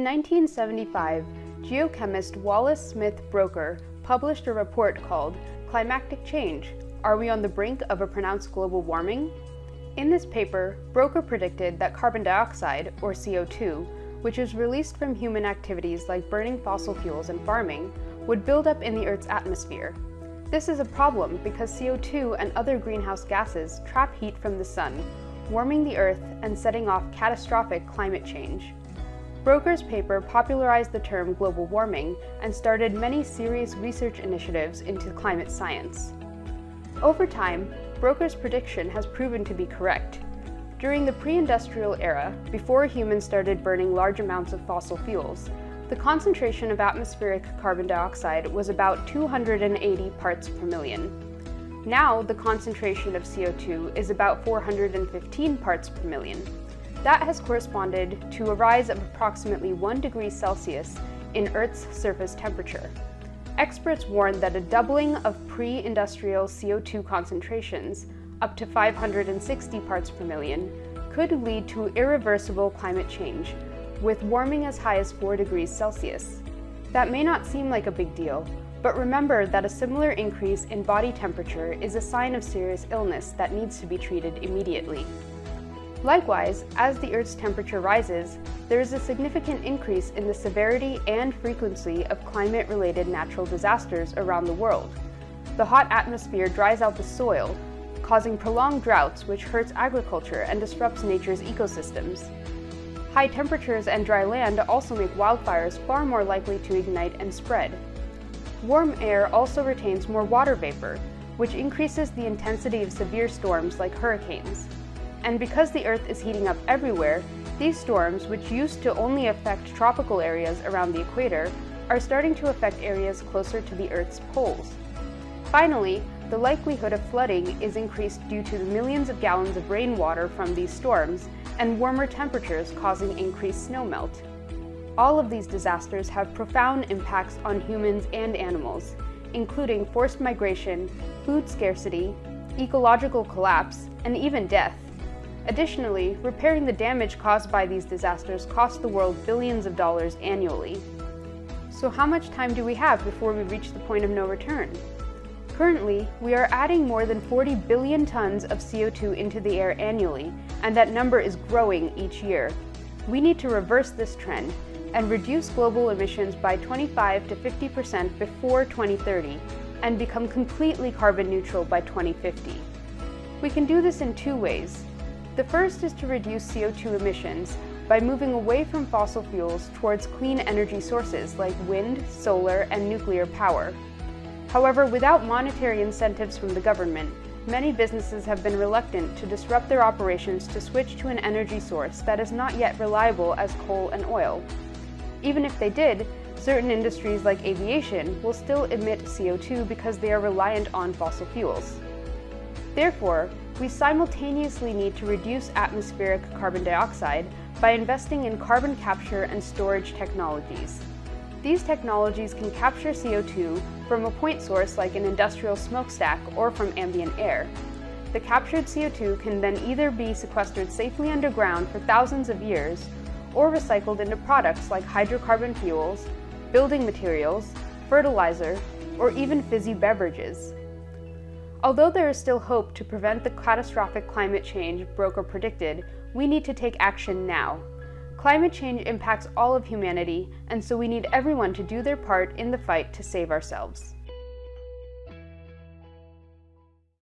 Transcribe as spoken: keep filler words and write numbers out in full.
nineteen seventy-five, geochemist Wallace Smith Broecker published a report called Climatic Change: Are We on the Brink of a Pronounced Global Warming? In this paper, Broecker predicted that carbon dioxide, or C O two, which is released from human activities like burning fossil fuels and farming, would build up in the Earth's atmosphere. This is a problem because C O two and other greenhouse gases trap heat from the sun, warming the Earth and setting off catastrophic climate change. Broecker's paper popularized the term global warming and started many serious research initiatives into climate science. Over time, Broecker's prediction has proven to be correct. During the pre-industrial era, before humans started burning large amounts of fossil fuels, the concentration of atmospheric carbon dioxide was about two hundred eighty parts per million. Now, the concentration of C O two is about four hundred fifteen parts per million. That has corresponded to a rise of approximately one degree Celsius in Earth's surface temperature. Experts warn that a doubling of pre-industrial C O two concentrations, up to five hundred sixty parts per million, could lead to irreversible climate change, with warming as high as four degrees Celsius. That may not seem like a big deal, but remember that a similar increase in body temperature is a sign of serious illness that needs to be treated immediately. Likewise, as the Earth's temperature rises, there is a significant increase in the severity and frequency of climate-related natural disasters around the world. The hot atmosphere dries out the soil, causing prolonged droughts which hurts agriculture and disrupts nature's ecosystems. High temperatures and dry land also make wildfires far more likely to ignite and spread. Warm air also retains more water vapor, which increases the intensity of severe storms like hurricanes. And because the Earth is heating up everywhere, these storms, which used to only affect tropical areas around the equator, are starting to affect areas closer to the Earth's poles. Finally, the likelihood of flooding is increased due to the millions of gallons of rainwater from these storms and warmer temperatures causing increased snowmelt. All of these disasters have profound impacts on humans and animals, including forced migration, food scarcity, ecological collapse, and even death. Additionally, repairing the damage caused by these disasters costs the world billions of dollars annually. So how much time do we have before we reach the point of no return? Currently, we are adding more than forty billion tons of C O two into the air annually, and that number is growing each year. We need to reverse this trend and reduce global emissions by twenty-five to fifty percent before twenty thirty, and become completely carbon neutral by twenty fifty. We can do this in two ways. The first is to reduce C O two emissions by moving away from fossil fuels towards clean energy sources like wind, solar, and nuclear power. However, without monetary incentives from the government, many businesses have been reluctant to disrupt their operations to switch to an energy source that is not yet reliable as coal and oil. Even if they did, certain industries like aviation will still emit C O two because they are reliant on fossil fuels. Therefore, we simultaneously need to reduce atmospheric carbon dioxide by investing in carbon capture and storage technologies. These technologies can capture C O two from a point source like an industrial smokestack or from ambient air. The captured C O two can then either be sequestered safely underground for thousands of years or recycled into products like hydrocarbon fuels, building materials, fertilizer, or even fizzy beverages. Although there is still hope to prevent the catastrophic climate change Broecker predicted, we need to take action now. Climate change impacts all of humanity, and so we need everyone to do their part in the fight to save ourselves.